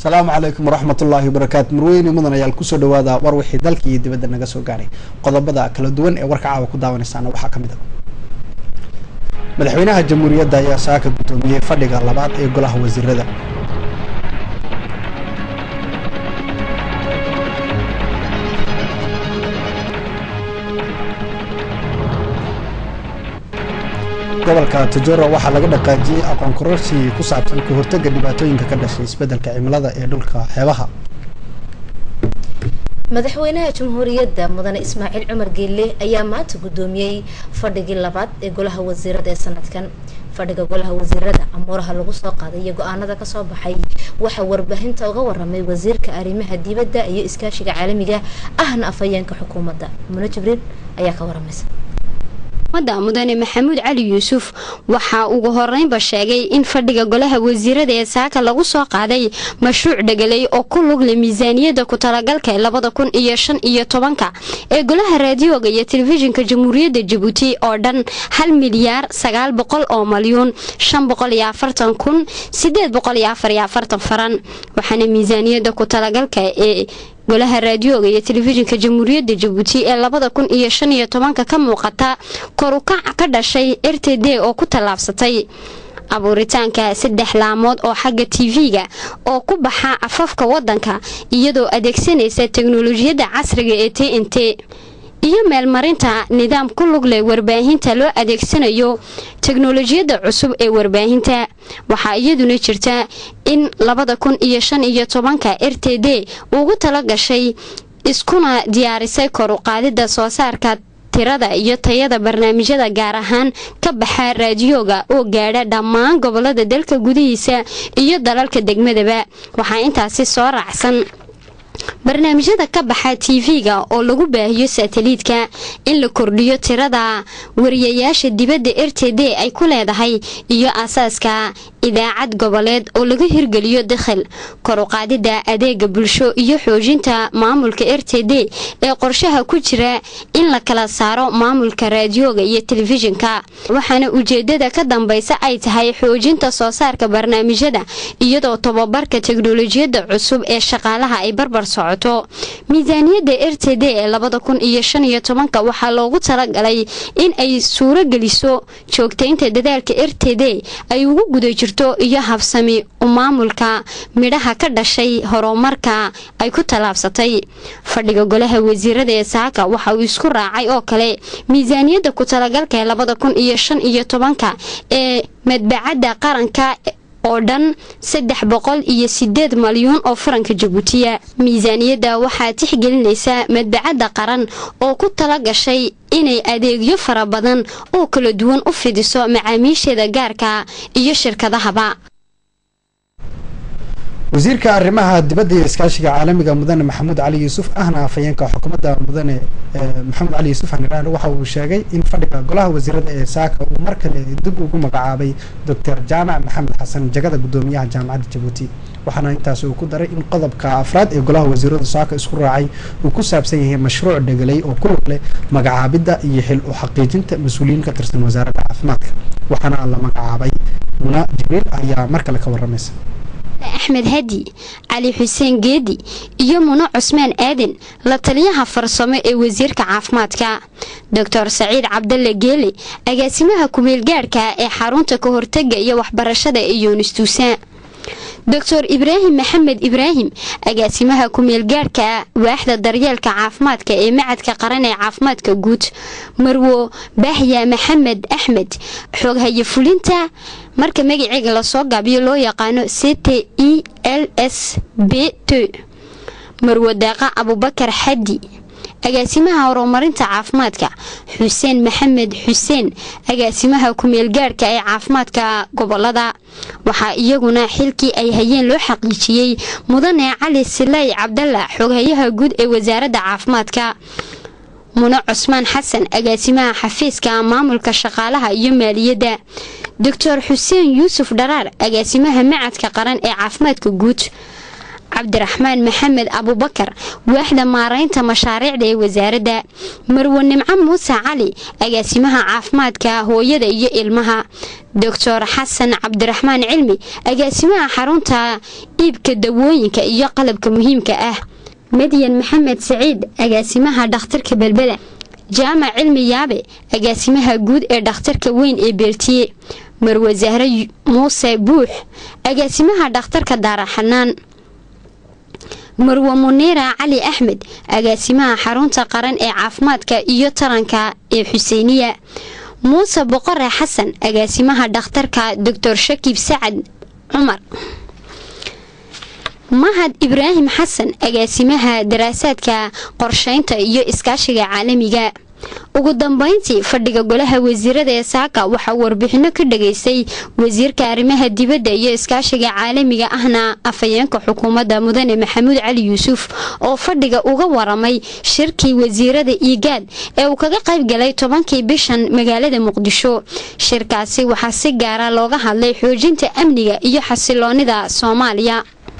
السلام عليكم ورحمة الله وبركاته. مرويني مدن ayaa ku soo dhawaada war wixii dalka iyo dibadda naga soo gaaray. Qodobada kala duwan ee warka caawa ku daawanaysan waxa kamid ah. Madaxweynaha Jamhuuriyadda ayaa saaka gudoomiyay fadhiga labaad ee golaha wasiirada. gobolka Tajoro waxa laga dhaqaajiyay aqoon kororsi ku saabsan ka hortagga dhibaatooyinka ka dhashay isbeddelka cimilada ee dhulka xeebaha. madaxweynaha Jamhuuriyadda Mudane Ismaaciil Cumar Geelle ayaa maanta gudoomiyay fadhigii labaad ee golaha wasiirada ee sanadkan. fadhiga golaha wasiirada amuuraha lagu soo qaaday iyo go'aanada ka soo baxay waxa warbaahinta uga waramay wasiirka arrimaha dibadda iyo iskaashiga caalamiga ahna afayeenka xukuumadda. Muna Jibriil ayaa ka waramaysa. mudane maxamuud cali yuusuf waxa ugu horeynba sheegay in fadhiga golaha wasiirada ee saaka lagu soo qaaday mashruuc dhagalay oo ku lug leh miisaaniyadda ku talagalka 2015 ee golaha raadiyoga iyo telefishinka Jamhuuriyadda Djibouti oo dhan 1 milyan 900 oo malyan 540,844 faran waxaana miisaaniyadda ku talagalka ee golaha raadiyoga iyo telefishinka Jamhuuriyadda Djibouti ee 2015 ka muuqata kor u kac ka dhashay RTD oo ku talaabsatay abuuritaanka 3 laamood oo xagga TV-ga oo ku baxa afafka wadanka iyadoo adeegsanaysa teknoolojiyadda casriga ee TNT iyo meelmarinta nidaam ku lug leh warbaahinta loo adeegsanayo teknoolojiyadda cusub ee warbaahinta waxa iyaduna jirta in 2015 RTD ugu tala gashay iskuna diyaarisay kor u qaadida soo saarka tirada iyo tayada barnaamijyada gaar ahaan ka baxa raadiyoga oo gaadha dhammaan gobolada dalka gudihiisa iyo dalalka degmadaba waxa intaasi soo raacsan barnaamijyada ka baxa TV-ga oo lagu baahiyo satellite-ka in la kordhiyo tirada wariyayaasha dibadda RTD ay ku leedahay iyo asaaska idaacad goboleed oo laga hirgeliyo dakhil kor u qaadida adeega bulsho iyo xoojinta maamulka RTD ee qorshaha ku jira in la kala saaro maamulka raadiyoga iyo telefishinka waxaana ujeedada ka dambaysa ay tahay xoojinta soo saarka barnaamijyada iyadoo tababarka teknoolojiyadda cusub ee shaqaalaha ay barbar socoto miisaaniyadda RTD ee 2015 waxa loogu talagalay in ay suuro geliso joogteynta dadaalka RTD ay ugu guda jirto iyo habsami maamulka midhaha ka dhashay horumarka ay ku talaabsatay fadhiga golaha wasiirada ee saaka waxa uu isku raacay oo kale miisaaniyadda ku talagalka 2015 ee madbacadda qaranka oo dhan 308 malyan oo faranka Djibouti miisaaniyadda waxa tixgelinaysa madbacadda qaran oo ku tala gashay inay adeegyo fara badan oo kala duwan u fidiso macaamiisheeda gaarka iyo shirkadahaba. wasiirka arrimaha dibadda iyo iskaashiga caalamiga mudane maxamuud cali yuusuf ahna afayeenka xukuumadda mudane maxamuud cali yuusuf haniraan waxa uu sheegay in fadhiga golaha wasiirada ee saaka uu markale dib ugu magacaabay Dr. Jaamac Maxamed Xasan jagada gudoomiyaha jaamacadda Djibouti waxaana intaas uu ku daray in qodobka afraad ee golaha wasiirada saaka isku raacay uu ku saabsan yahay mashruuc dhagalay oo ku lug leh magacaabida iyo xil u xaqiijinta mas'uuliyiin ka tirsan wasaaradda caafimaadka waxaana la magacaabay Muna Jibriil ayaa markale ka waramaysa. أحمد هادي علي حسين جيدي iyo Muno Cusmaan Aadan la taliyaha farsamo ee wasiirka caafimaadka Dr. Saciid Cabdalle Geele agaasimaha kumeel gaarka ee xarunta ka hortagga iyo waxbarashada ee Yunustuusa Dr. Ibrahim Maxamed Ibrahim agaasimaha kumeel gaarka waaxda daryeelka caafimaadka ee macadka qaran ee caafimaadka guud Marwo Bahya Maxamed Axmed xoghaye fulinta marka magaciisa la soo gaabiyo loo yaqaano CTELSB2 Marwo Daaqa Abubakar Xadi agaasimaha horumarinta caafimaadka Xuseen Maxamed Xuseen agaasimaha kumeel gaarka ee caafimaadka gobolada waxa iyaguna xilkii ay hayeen loo xaqiijiyay mudane Cali Silay Cabdalla xoghayaha guud ee wasaaradda caafimaadka Muno Cusmaan Xasan agaasimaha xafiiska maamulka shaqaalaha iyo maaliyadda Dr. Xuseen Yuusuf Dharaar agaasimaha macadka qaran ee caafimaadka guud cabdiraxmaan maxamed abubakar waaxda maaraynta mashaariicda ee wasaaradda marwo nimco muuse cali agaasimaha caafimaadka hooyada iyo ilmaha doctor xasan cabdiraxmaan cilmi agaasimaha xarunta iibka dawooyinka iyo qalabka muhiimka ah madyan maxamed saciid agaasimaha dhakhtarka belbela jaamac cilmi yaabe agaasimaha guud ee dhakhtarka weyn ee beertiye marwo zahre muuse buux agaasimaha dhakhtarka daaraxanaan marwo muniira cali axmed agaasimaha xarunta qaran ee caafimaadka iyo taranka ee xuseyniya muuse boqore xasan agaasimaha dhakhtarka doctor shakiib sacad cumar mahad ibraahim xasan agaasimaha daraasaadka qorsheynta iyo iskaashiga caalamiga ugu dambeyntii fadhiga golaha wasiirada ee saaka waxaa warbixino ka dhageystay wasiirka arrimaha dibadda iyo iskaashiga caalamiga ahna afhayeenka xukuumadda mudane maxamuud cali yuusuf oo fadhiga uga waramay shirkii wasiirada igaad ee uu kaga qayb galay 10kii bishan magaalada muqdisho shirkaasi waxaa si gaara looga hadlay xoojinta amniga iyo xasiloonida Soomaaliya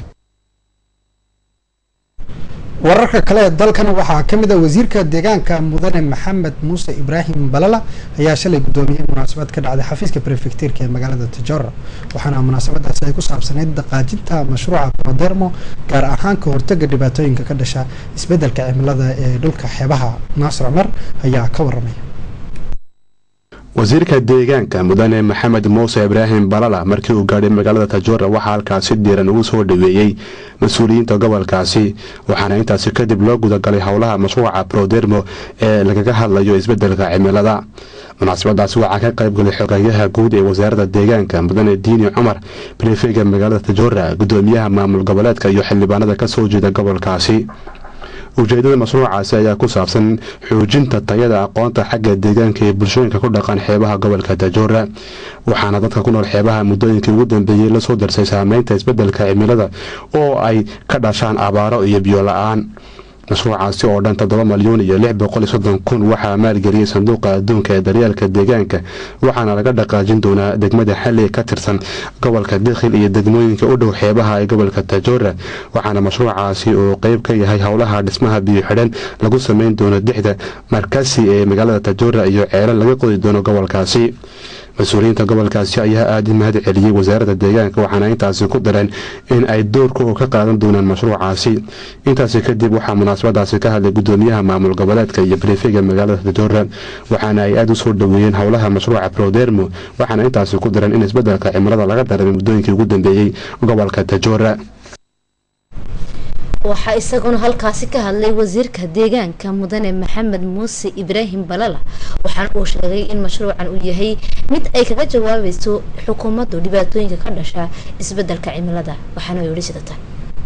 wararka kale dalkan waxaa kamid ah wasiirka deegaanka mudane maxamed muuse ibraahim balala ayaa shalay gudoomiyay munaasabad ka dhacday xafiiska prefectureka ee magaalada Tajora waxaana munaasabadaas ay ku saabsaneyd dhaqaajinta mashruuca Prodermo gaar ahaan ka hortagga dhibaatooyinka ka dhasha isbedelka cimilada ee dhulka xeebaha Naasir Umar ayaa ka waramay wasiirka deegaanka mudane maxamed muuse ibraahim balala markii uu gaadhay magaalada Tajora waxa halkaas si diiran ugu soo dhaweeyay mas'uuliyiinta gobolkaasi waxaana intaas kadib loo guda galay howlaha mashruuca Prodermo ee laga hadlayo isbedelka cimilada munaasabadaas waxaa ka qayb galay xogayaha guud ee wasaaradda deegaanka mudane diini cumar prefectureka magaalada Tajora gudoomiyaha maamul goboleedka iyo xildhibaanada ka soo jeeda gobolkaasi ujeedada mashruucaasi ayaa ku saabsan xoojinta tayada aqoonta xagga deegaanka ee bulshooyinka ku dhaqan xeebaha gobolka Tajora waxaana dadka ku nool xeebaha muddooyinkii ugu dambeeyay la soo darsay saameynta isbedelka cimilada oo ay ka dhashaan abaaro iyo biyo la'aan mashruucaasi oo dhan 7,630,000 waxaa maalgeliyay sanduuqa adduunka ee daryeelka deegaanka waxaana laga dhaqaajin doonaa degmada xalli ka tirsan gobolka Dakhil iyo degmooyinka u dhow xeebaha ee gobolka Tajora waxaana mashruucaasi oo qayb ka yahay howlaha dhismaha biyo xidhan lagu sameyn doono dixda markaasi ee magaalada Tajora iyo ceelal laga qodi doono gobolkaasi مسؤولينta gobolkaasi ayaa aad u mahad celiyay wasaaradda deegaanka waxaana intaasi ku dareen in ay doorkooda ka qaadan doonaan mashruucaasi intaasi kadib waxaa munaasabadaasi ka hadlay gudoomiyaha maamul goboleedka iyo prefectureka magaalada Tajora waxaana ay aad u soo dhaweeyeen howlaha mashruuca Prodermo waxaana intaasi ku dareen in isbedelka cimilada laga dareemay muddooyinkii ugu dambeeyay gobolka Tajora waxaa isaguna halkaasi ka hadlay wasiirka deegaanka mudane maxamed muuse ibraahim balala waxaan uu sheegay in mashruucan uu yahay mid ay kaga jawaabayso xukuumaddu dhibaatooyinka ka dhasha isbedelka cimilada waxaana uu yiri sidatan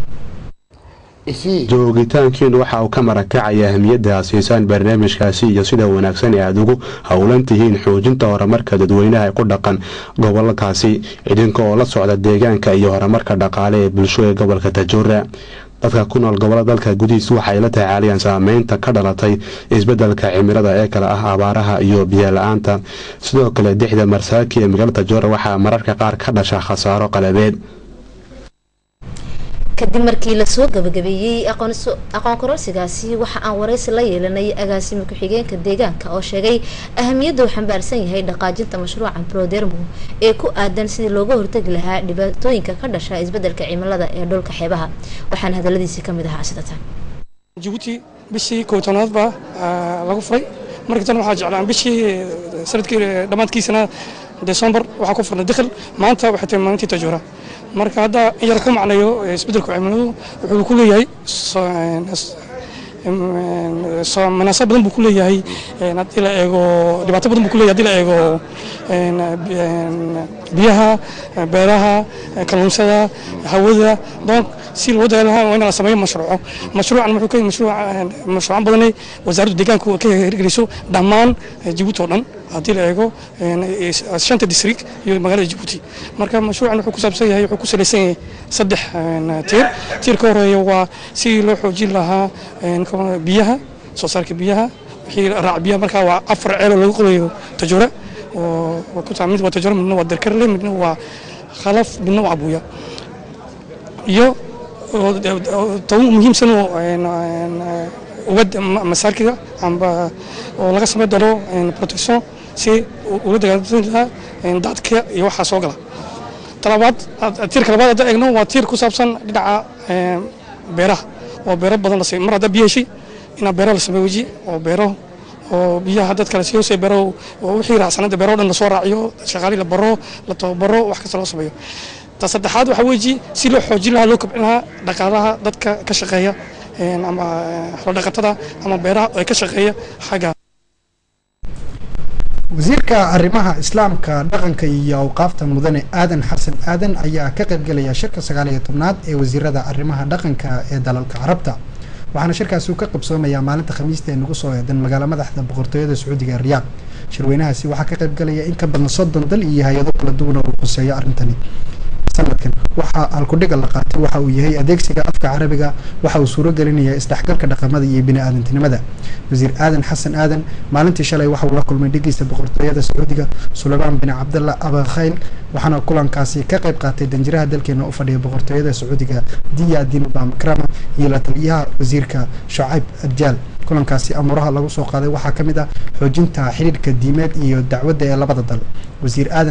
joogitaankiinu waxa uu ka marakacaya ahmiyadda aasaasan barnaamijkaasi iyo sida wanaagsan ee aad ugu howlan tihiin xoojinta horumarka dadweynaha ku dhaqan gobolkaasi idinka oo la socda deegaanka iyo horumarka dhaqaale ee bulshada gobolka Tajora dadka ku nool gobolada dalka gudihiisa waxay la tacaalayaan saameynta ka dhalatay isbedelka cimilada ee kala ah abaaraha iyo biyo la'aanta sidoo kale dixda marsaaki ee magaalada Tajora waxaa mararka qaar ka dhasha khasaaro qalabeed kadib markii la soo gabagabeeyay aqoon kororsigaasi waxa aan wareysi la yeelanay agaasimo ku-xigeenka deegaanka oo sheegay ahamiyadda uu xambaarsan yahay dhaqaajinta mashruuca Prodermo ee ku aadan sidii looga hortagi lahaa dhibaatooyinka ka dhasha isbedelka cimilada ee dhulka xeebaha waxaan hadaladiisa kamid ahaa sidatan Djibouti bishii kootonaad baa lagu furay markii tan waxaa jeclaan bishii sanadkii dhamaadkiisana December waxaa ku furnay Dakhil maanta waxay tahay maalintii Tajora marka hadda yar ku macnayo isbedelka cimiladu wuxuu ku leeyahay مناسبة بدن بكل هي نادي لا إيجو دبعت بدن بكل نادي لا إيجو بيها بيرها كلمسها هوذا دونك سيل وده لها وين سميه مشروع أنا محكي مشروع بدني وزارة الدجاج كيرجلسوا دمان جيبوت ودن نادي لا إيجو شنطة ديستريك مجال جيبوتي مركب مشروع أنا حكوا سبسي هي حكوا سلسلة صدح تير كورة هو سيل حوجي لها بيها صارك بيها هي راع بيها مركا وأفر عيله لو يقولوا تجربة وكنت عملت وتجربة من نوع الذكر لي من نوع خلف من نوع أبويا يو تو مهم سنو ود مساكيga amba oo laga sameeyo daro protection si uu dagaalada dadka iyo waxa soo gala talabaad tiirka labaad eegno waa tiir ku saabsan dhinaca beeraha oo beero badan la sameeyo mar hada biyashi ina beero la sameeyo oo beero oo biyaha dadka la siiyo si beero oo wixii raacsanada beero dhan la soo raaciyo shaqaale la baro la tababaro wax kasta loo sameeyo tasaddexaad waxa weeji si loo xoojin lahaa loo kobcin lahaa dhaqaalaha dadka ka shaqeeya ama xoolo dhaqatada ama beeraha ay ka shaqeeya xagga wasiirka arrimaha islaamka dhaqanka iyo awqaafta mudane aadan xasan aadan ayaa ka qayb galaya shirka 19aad ee wasiirada arrimaha dhaqanka ee dalalka carabta waxaana shirkaasi uu ka qabsoomayaa maalinta khamiista ee nagu soo eedan magaalada madaxda boqortooyada sacuudiga ee riyaad shirweynahaasi waxaa ka qayb galaya in ka badan 30 dal iyo hay'ado kala duwan oo quseeya arrintani sanadkan waxa alkudhiga la qaatay waxa uu yahay adeegsiga afka carabiga waxa uu suuro gelinayaa isdhexgalka dhaqamada iyo bini'aadantinimada wasiir aadan xasan aadan maalintii shalay waxa uu la kulmay dhigeysta boqortooyada sacuudiga Suleymaan bin Abdullah Abakhail waxaana kulankaasi ka qayb qaatay danjiraha dalkeena u fadhiya boqortooyada sacuudiga Diya Din Bamkrama iyo la taliyaha wasiirka Shucayb Adjal kulankaasi amuraha lagu soo qaaday waxa kamid ah xoojinta xiriirka diimeed iyo dacwadda ee labada dal wasiir aadan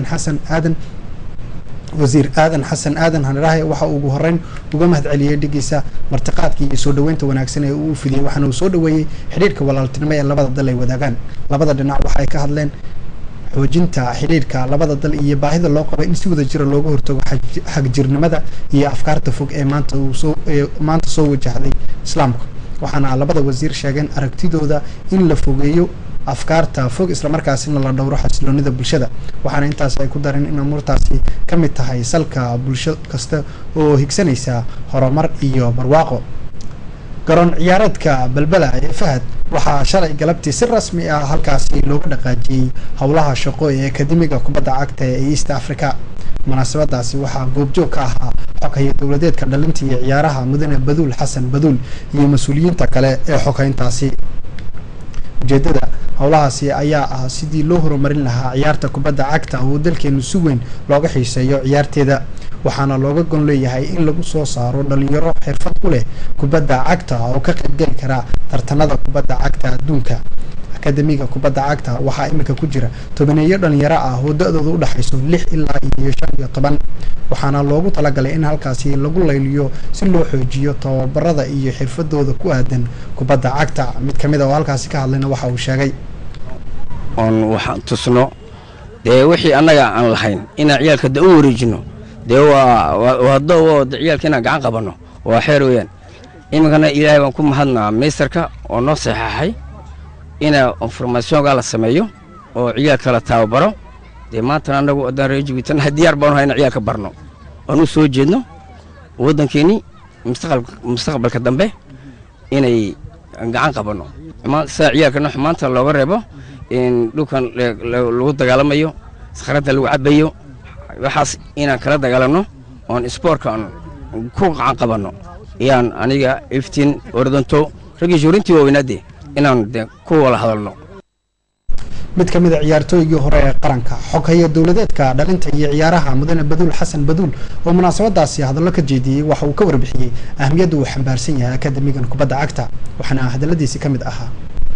xasan aadan hanarahay waxa uu ugu horeyn uga mahadceliyay dhigiisa martiqaadkii iyo soo dhaweynta wanaagsan ee uu fidiyay waxaana uu soo dhaweeyay xiriirka walaaltinimo ee labada dal ay wadaagaan labada dhinac waxa ay ka hadleen xoojinta xiriirka labada dal iyo baahida loo qabo in si wada jir looga hortago xagjirnimada iyo afkaarta fog ee maanta soo wajahday islaamka waxaana labada wasiir sheegeen aragtidooda in la fogeeyo afkaarta fog isla markaasina la dhowro xasiloonida bulshada waxaana intaas ay ku dareen in amurtaasi kamid tahay salka bulsho kasta oo higsanaysa horumar iyo barwaaqo garoon ciyaareedka balbala ee Fahad waxaa shalay galabtii si rasmi ah halkaasi looga dhaqaajiyay howlaha shaqo ee akademiga kubadda cagta ee East Africa munaasabadaasi waxaa goobjoog ka ahaa xoghaye dowladeedka dhalinta iyo ciyaaraha mudane Baduul Xasan Baduul iyo mas'uuliyiinta kale ee xoghayntaasi ujeedada howlahaasi ayaa ah sidii loo horumarin lahaa ciyaarta kubadda cagta oo dalkeenu si weyn looga xiiseeyo ciyaarteeda waxaana looga gon leeyahay in lagu soo saaro dhalinyaro xirfad u leh kubadda cagta oo ka qayb gali kara tartanada kubadda cagta adduunka akademiga kubadda cagta waxaa imika ku jira tobaneeyo dhalinyaro ah oo da'doodu u dhaxayso 6 ilaa 15 waxaana loogu talagalay in halkaasi lagu layliyo si loo xoojiyo tababarada iyo xirfadooda ku aadan kubadda cagta mid kamid ah oo halkaasi ka hadlayna waxa uu sheegay waxaan tusno wixii annaga aan lahayn inaan ciyaalka u wareejino waa ciyaalka inaan gacan qabano waa xeer weeyaan iminkana ilaahay baan ku mahadnaa meesterka oo noo saxaxay ina informationka la sameeyo oo ciyaalka la tababaro maanta anagu adaan reejibitan diyaar baan hayna ciyaalka barno oo u soo jeedno wadankeeni mustaqbalka dambe inay gacan qabano ciyaalka maanta looga reebo in dhulkan lagu dagaalamayo sakhrada lagu cabayo waxaas inaan kala dagaalano oon sportka ku gacan qabano iyaan aniga iftiin ordanto ragii joorintii waaweynaade inaan ku wala hadalno mid kamid ah ciyaartooygii hore ee qaranka xoghaye dowladeedka dhalinta iyo ciyaaraha mudane Baduul Xasan Baduul oo munaasabadaasi hadallo ka jeediyay waxa uu ka warbixiyay ahmiyadda uu xambaarsan yahay akademigan kubadda cagta waxaana hadalladiisa kamid ahaa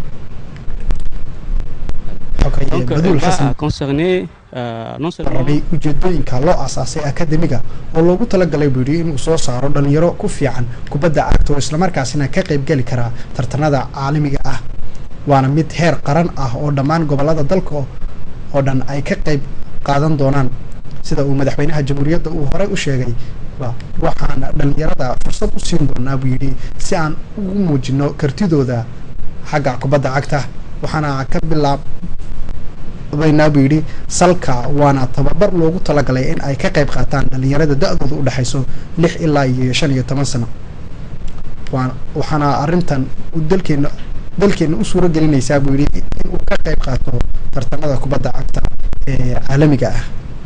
xoghaye Baduul Xasan concerné non seulement ujeedooyinka loo aasaasay akademiga oo loogu talagalay buu inuu soo saaro dhalinyaro ku fiican kubadda cagta oo isla markaasina ka qayb gali kara tartanada caalamiga ah waana mid heer qaran ah oo dhammaan gobolada dalka oo dhan ay ka qayb qaadan doonaan sida uu madaxweynaha jamhuuriyadda uu hore u sheegay waxaan dhalinyarada fursad u siin doonaa buu yidhi si aan ugu muujino kartidooda xagga kubadda cagta waxaana ka bilaabaynaa buu yidhi salka waana tababar loogu talagalay in ay ka qayb qaataan dhalinyarada da'dooda u dhaxayso 6 ilaa 15 sano waxaana arrintan dalkeena u suuro gelinaysaa buu yidhi in uu ka qayb qaato tartanada kubadda cagta ee caalamiga ah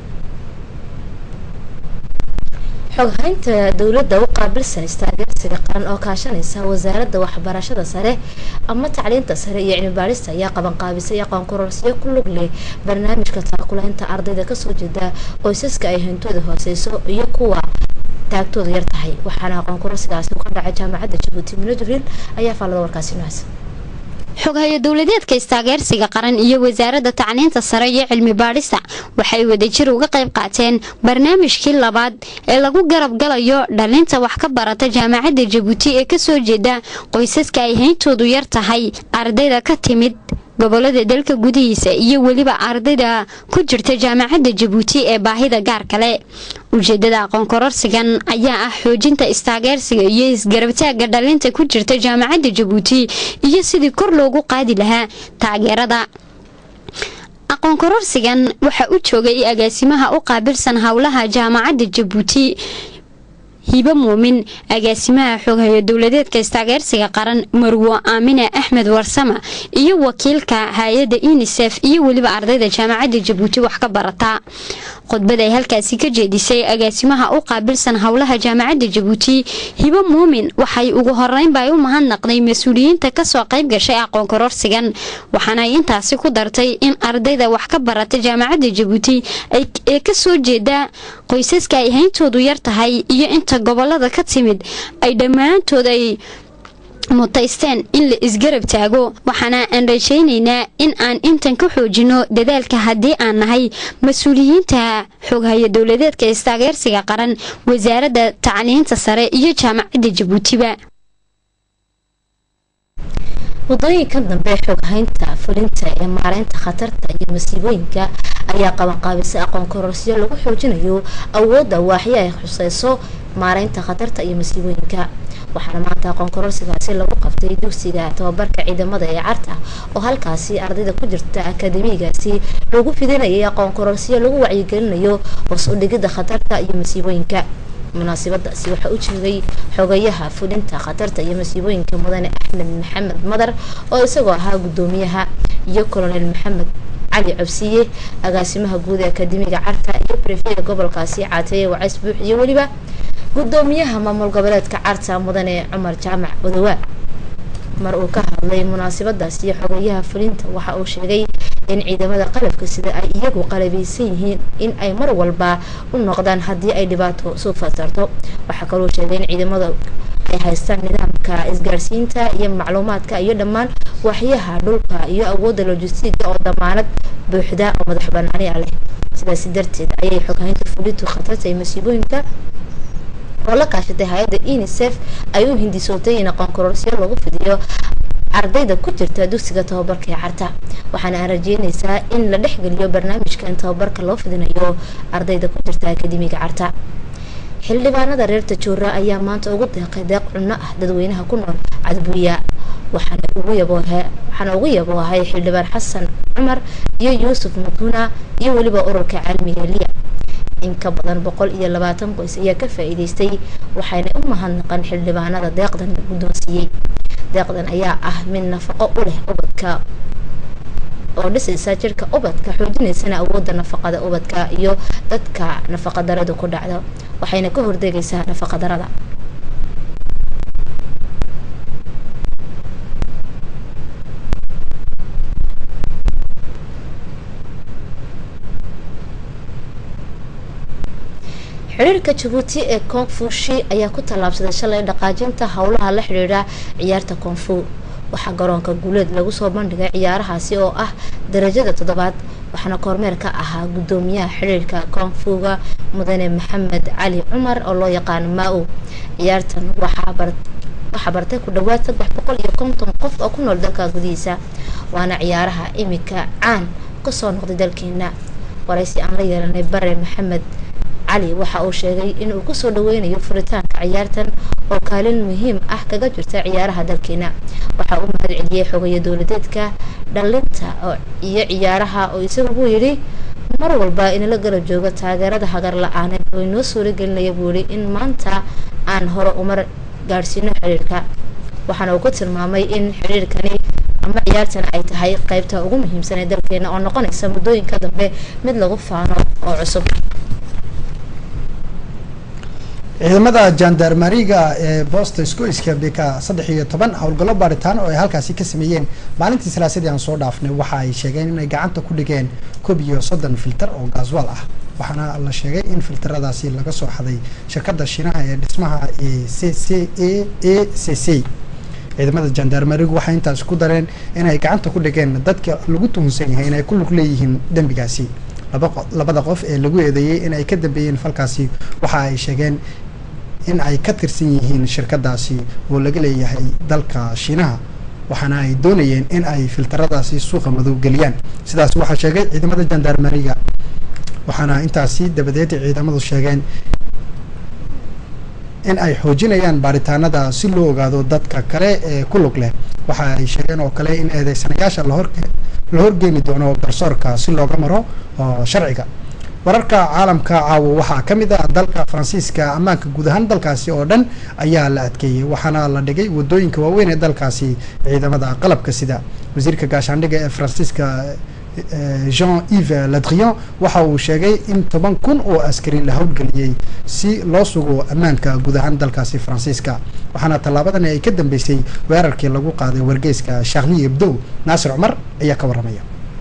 xoghaynta dowladda u qaabilsan istaageersiga qaran oo kaashanaysa wasaaradda waxbarashada sare ama tacliinta sare iyo cilmi baarista ayaa qaban qaabisay aqoon kororsiyo ku lug leh barnaamijka taakulaynta ardayda kasoo jeeda qoysaska ay hantooda hooseyso iyo kuwa taagtoodu yar tahay waxaana aqoon kororsigaasi ka dhacay jaamacadda Jabuuti Mino Jibriil ayaa faalada warkaasi noocaas xogaha dawladeedka istaageersiga qaran iyo wasaaradda tacliinta sare iyo cilmi baadhista waxay wadajir uga qayb qaateen barnaamijkii labaad ee lagu garab galayo dhalinta wax ka barata jaamacadda Jabuuti ee ka soo jeeda qoysaska ay hayntoodu yar tahay ardayda ka timid gobolada dalka gudihiisa iyo waliba ardayda ku jirta jaamacadda Jabuuti ee baahida gaar kale ujeedada aqoon kororsigan ayaa ah xoojinta istaageersiga iyo isgarabtaaga dhalinta ku jirta jaamacadda Jabuuti iyo sidii kor loogu qaadi lahaa taageerada aqoon kororsigan waxa uu joogay agaasimaha u qaabilsan hawlaha jaamacadda Jabuuti hiba muumin agaasimaha xogaha dawladeedka istaageersiga qaran Marwo Aamina Axmed Warsama iyo wakiilka hay'adda UNICEF iyo waliba ardayda jaamacadda Jabuuti wax ka barata khudbada ay halkaasi ka jeedisay agaasimaha u qaabilsan hawlaha jaamacadda Jabuuti hiba muumin waxay ugu horeynba u mahadnaqday mas'uuliyiinta ka soo qayb gashay aqoon kororsigan waxaana ay intaasi ku dartay in ardayda wax ka barata jaamacadda Jabuuti ay ka soo jeeda qoysaska ay hayntoodu yar tahay iyo inta gobolada ka timid ay dhammaantood ay mutaysteen in la isgarab taago waxaana aan rajaynaynaa in aan intan ka xoojino dadaalka haddii aan nahay mas'uuliyiinta xogaha dawladeedka istaageersiga qaran wasaaradda tacliinta sare iyo jaamacadda Jabuutiba wadooyinka dambe xoghaynta fulinta ee maareynta khatarta iyo masiibooyinka ayaa qaban qaabisay aqoon kororsiyo lagu xoojinayo awoodda waaxya ay khusayso maareynta khatarta iyo masiibooyinka waxaana maanta aqoon kororsigaasi lagu qabtay dugsiga tababarka ciidamada ee Carta oo halkaasi ardayda ku jirta akademigaasi lagu fidinayay aqoon kororsiyo lagu wacyigelinayo hoos u dhigida khatarta iyo masiibooyinka munaasabadaasi waxa uu joogay xogayaha fulinta khatarta iyo masiibooyinka mudane Axmed Maxamed Madar oo isagoo ahaa gudoomiyaha iyo Colonel Maxamed علي عبسية أقاسمها جودة أكاديمية عرفة يبرفيه قبل قاسي عاتية وعيس بوحي ولبا قدوميها مامول قبلات كعرفة مدني عمر جامع ودواء مرؤوكها اللي مناسبة داسية حقيقيها فلنت وحاو شيغي إن عيدمدا قلبك سيدا أي إياقو قلبيسيهين إن أي مر والبا ونقدان هدي أي دباتو سوف فترتو وحكالو شيغين عيدمدا ay haystaan nidaamka isgaarsiinta iyo macluumaadka iyo dhammaan waxyaha dhulka iyo awoodda logistiga oo damaanad buuxda oo madax banaani leh sidaas darteed ayay xoghaynta fulintu khatarta iyo masiibooyinka oo la kaashatay hay'adda UNICEF ay u hindisootay in aqoon kororsiyo lagu fidiyo ardayda ku jirta dugsiga tababarka ee Carta waxaana aan rajeynaysaa in la dhexgeliyo barnaamijkan tababarka loo fidinayo ardayda ku jirta akademiga Carta xildhibaanada reer Tajoora ayaa maanta ugu deeqay deeq cunno ah dadweynaha ku nool Cadbuya waxaana ugu yaboohay xildhibaan Xasan Cumar iyo Yuusuf Mutuna iyo waliba ururka caalamiga Liya in ka badan 120 qoys ayaa ka faa'iideystay waxayna u mahadnaqan xildhibaanada deeqdan guddoonsiiyay deeqdan ayaa ah mid nafaqo u leh ubadka oo dhisaysa jirka ubadka xoojinaysana awoodda nafaqada ubadka iyo dadka nafaqa darada ku dhacdo waxayna ka hordeegaysaa nafaqa darada xiriirka Djibouti ee Kung Fu Shi ayaa ku talaabsaday shalay dhaqaajinta hawlaha la xiriira ciyaarta Kung Fu waxa garoonka guuleed lagu soo bandhigay ciyaarahaasi oo ah darajada 7aad waxaana kormeer ka ahaa gudoomiyaha xiriirka Kung Fu-ga mudane Maxamed Cali Cumar oo loo yaqaan Mao ciyaartan waxa bartay ku dhawaad 350 qof oo ku nool dalka gudihiisa waana ciyaaraha imika caan ka soo noqday dalkeena waraysi aan la yeelanay bare Maxamed علي waxa uu sheegay in uu ku soo dhaweynayo furitaanka ciyaartan oo kaalin muhiim ah kaga jirta ciyaaraha dalkeena waxa uu mahad celiyay xogaha dawladeedka dhalinta iyo ciyaaraha oo isagu yiri mar walba in la garab joogo taageerada hagar la'aaneed oo inoo suuragelinaya buuri in maanta aan hore umar gaarsiino xiriirka waxaana uu ku tilmaamay in xiriirkani ama ciyaartan ay tahay qaybta ugu muhiimsan ee dalkeena oo noqonaysa muddooyinka dambe mid lagu faano oo cusub ciidamada jandarmeriga ee Boosta Isku-iska Beka 13 howlgallo baaritaan oo ay halkaasi ka sameeyeen maalintii salaasadii aan soo dhaafnay waxa ay sheegeen in ay gacanta ku dhigeen 30 filter oo gaaswal ah waxaana la sheegay in filtaradaasi laga soo xaday shirkadda shiinaha ee dhismaha CCAACC. ciidamada jandarmerigu waxay intaas ku dareen inay gacanta ku dhigeen dadka lagu tuhunsan yahay inay ku lug leeyihiin dembigaasi. labada qof ee lagu eedeeyay in ay ka dambeeyeen falkaasi waxa ay sheegeen in ay ka tirsan yihiin shirkadaasi oo laga leeyahay dalka shiinaha, waxaana ay doonayeen in ay filtaradaasi suuqa madow geliyaan. sidaas waxaa sheegay ciidamada jandarmeriga, waxaana intaasi dabadeed ciidamadu sheegeen in ay xoojinayaan baaritaanada si loo ogaado dadka kale ee ku lug leh. waxa ay sheegeen oo kale in eedeysanayaasha la horgeeni doono garsoorka si looga maro sharciga. wararka caalamka caawo waxaa ka mid ah dalka Faransiiska. ammaanka guud ahaan dalkaasi oo dhan ayaa la adkeeyay, waxaana la dhigay wadooyinka waaweyn ee dalkaasi ciidamada qalabka sida. wasiirka gaashaandhigga ee Faransiiska Jean-Yves Le Drian waxa uu sheegay in 10,000 oo askari la howlgeliyay si loo sugo ammaanka guud ahaan dalkaasi Faransiiska, waxaana tallaabadan ay ka dambeysay weerarkii lagu qaaday wargeyska Charlie Hebdo. Naasir Cumar ayaa ka waramaya.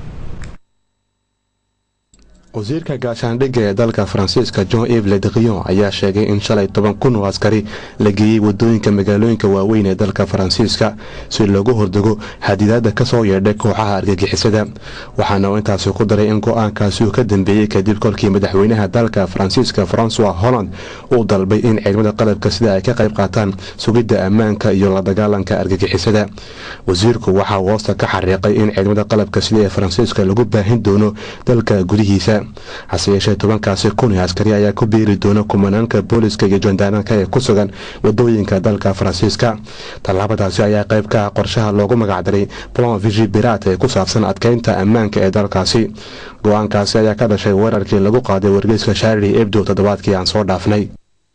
wasiirka gaashaandhigga ee dalka Faransiiska Jean-Yves Le Drian ayaa sheegay in shalay 10,000 oo askari la geeyay wadooyinka magaalooyinka waaweyn ee dalka Faransiiska si loogu hordago xadidaadda ka soo yeedhay kooxaha argagixisada. waxaana uu intaasi ku daray in go'aankaasi uu ka dambeeyay kadib kolkii madaxweynaha dalka Faransiiska François Hollande uu dalbay in ciidamada qalabka sida ay ka qayb qaataan sugidda ammaanka iyo la dagaalanka argagixisada. wasiirku waxa uu hoosta ka xariiqay in ciidamada qalabka sida ee Faransiiska lagu baahin doono dalka gudihiisa. hase yeeshee 10,000 askari ayaa ku biiri doona kumanaanka booliska iyo jandarmerka ee ku sugan wadooyinka dalka Faransiiska. tallaabadaasi ayaa qayb ka ah qorshaha loogu magacdaray Plan Vigipirate ee ku saabsan adkeynta ammaanka ee dalkaasi. go'aankaasi ayaa ka dhashay weerarkii lagu qaaday wargeyska Charlie Hebdo toddobaadkii aan soo dhaafnay.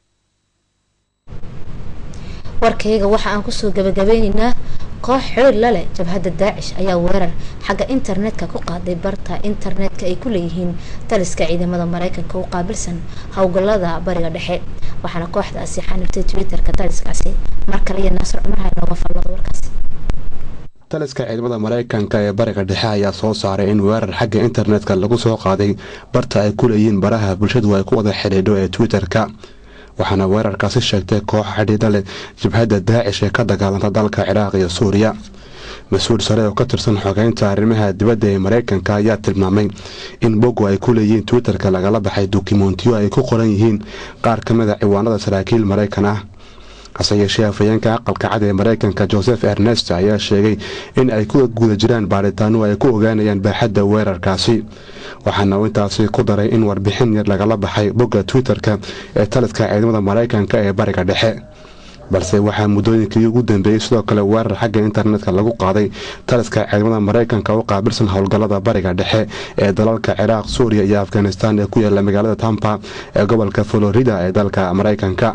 warkayga waxa aan kusoo gabagabeynaynaa koox xoog la leh jabhadda Daacish ayaa weerar xagga internetka ku qaaday barta internetka ay ku leeyihiin taliska ciidamada Mareykanka oo qaabilsan hawlgallada bariga dhexe, waxaana kooxdaasi xaniftay Twitterka taliskaasi. markale iyo Naasir Cumar ha nooga fallado warkaasi. taliska ciidamada Mareykanka ee bariga dhexe ayaa soo saaray in weerar xagga internetka lagu soo qaaday barta ay ku leeyihiin baraha bulshadu ay ku wada xidhiidho ee Twitterka. waxaana weerarkaasi sheegtay koox xidhiidha leh jabhadda Daacish ee ka dagaalanta dalka Ciraaq iyo Suuriya. mas-uul sare oo ka tirsan xogeynta arrimaha dibadda ee Mareykanka ayaa tilmaamay in boggo ay ku leeyihiin Twitterka lagala baxay dukumeentiyo ay ku qoran yihiin qaar ka mid a ciwaanada saraakiil Mareykan ah. hase yeeshee afhayeenka aqalka cad ee Mareykanka Joseph Ernest ayaa sheegay in ay ku guda jiraan baaritaano ay ku ogaanayaan baaxadda weerarkaasi. waxaana uu intaasi ku daray in warbixin yar lagala baxay bogga Twitterka ee taliska ciidamada Mareykanka ee bariga dhexe. balse waxaa muddooyinkii ugu dambeeyay sidoo kale weerar xagga internetka lagu qaaday taliska ciidamada Mareykanka oo qaabilsan howlgallada bariga dhexe ee dalalka Ciraaq, Suuriya iyo Afghanistan ee ku yaala magaalada Tampa ee gobolka Florida ee dalka Mareykanka.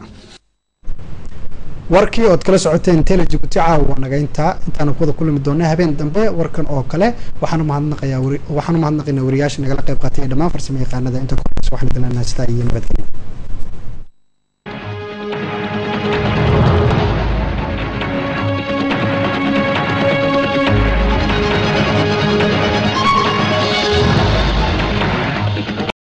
warkii ood kala socoteen Television caawa naga intaan ku wada kulmi doonaa habeen dambe warkan oo kale. waxaan u mahadnaqaynaa wariyaasha nagala qayb qaatay dhammaan farsamayaqaanada inta ku waxaan idin leenahay sida iyo nabadgelyo.